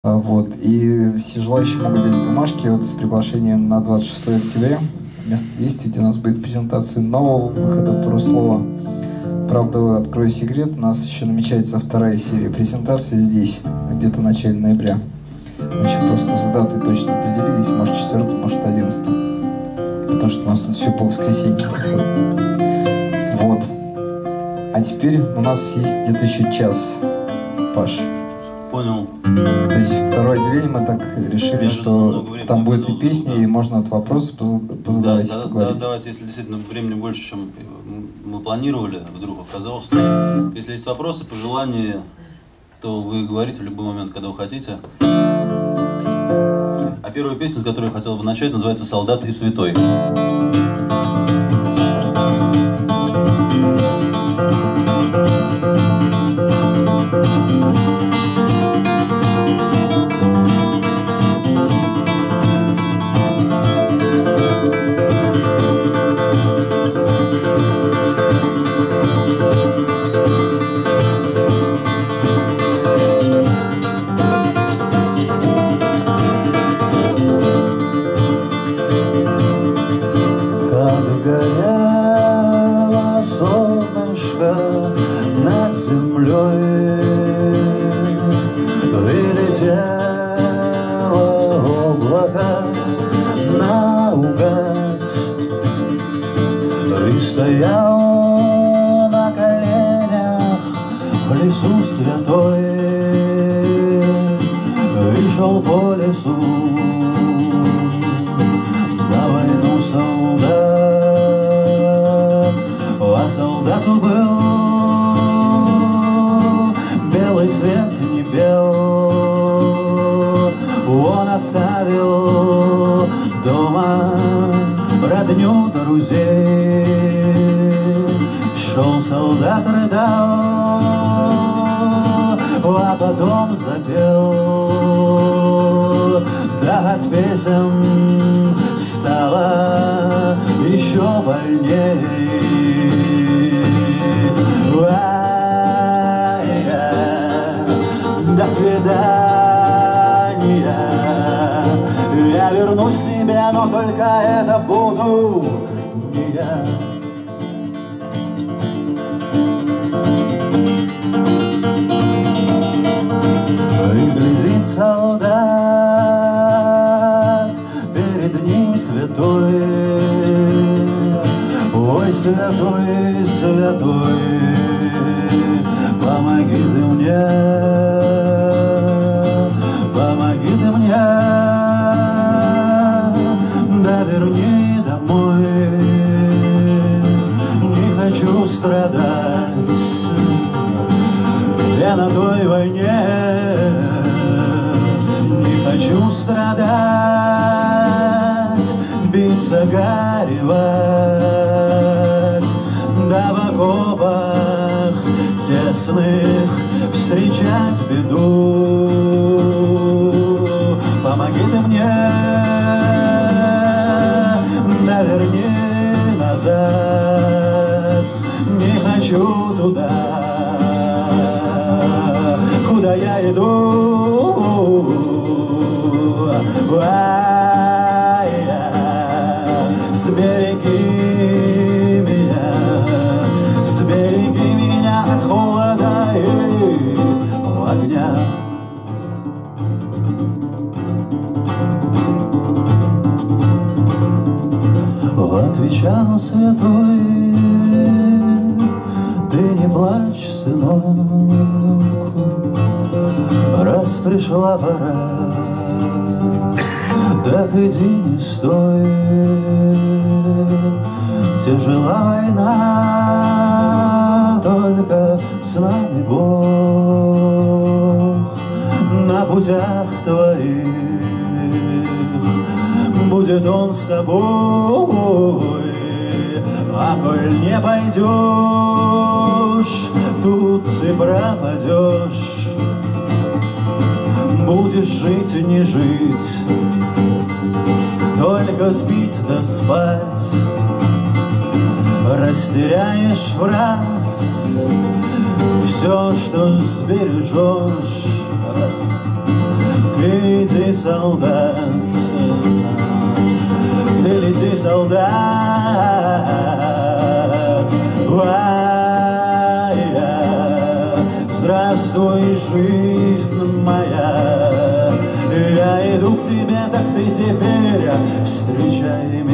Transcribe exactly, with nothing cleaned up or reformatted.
Вот. И все желающие могут взять бумажки вот с приглашением на двадцать шестое октября. Место действия, где у нас будет презентация нового выхода Паруслова. Правда, открою секрет, у нас еще намечается вторая серия презентации здесь, где-то в начале ноября. Мы еще просто с датой точно определились, может четвёртое, может одиннадцатое. Потому что у нас тут все по воскресеньям. Вот. А теперь у нас есть где-то еще час, Паш. Понял. То есть второе отделение мы так решили, Я что там будет и песни, да. И можно вот вопросы позадавать, да, и да, поговорить. да, давайте, если действительно времени больше, чем мы планировали, вдруг оказалось, то если есть вопросы, пожелания, то вы говорите в любой момент, когда вы хотите. А первая песня, с которой я хотел бы начать, называется «Солдат и святой». Стоял на коленях в лесу святой и шел по лесу на войну солдат, а солдату был белый свет не бел, он оставил дома родню друзей. Шел солдат, рыдал, а потом запел. Да от песен стало еще больней. До свидания, я вернусь к тебе, но только это буду не я. И глядит солдат, перед ним святой. Ой, святой, святой, помоги ты мне, помоги ты мне, да верни домой. Не хочу страдать я на той войне, не хочу страдать, биться, горевать, да в окопах тесных встречать беду. Помоги ты мне, да верни назад, не хочу туда, куда я иду. Ай-я, сбереги меня, сбереги меня от холода и огня. Отвечал святой: ты не плачь, сынок, раз пришла пора, так иди, не стой. Тяжела война, только с нами Бог. На путях твоих будет Он с тобой, а коль не пойдешь, тут ты пропадешь. Будешь жить и не жить, только спить да спать. Растеряешь в раз все, что сбережешь. Ты солдат, ты лети, солдат. Моя, здравствуй, жизнь моя, я иду к тебе, так ты теперь встречай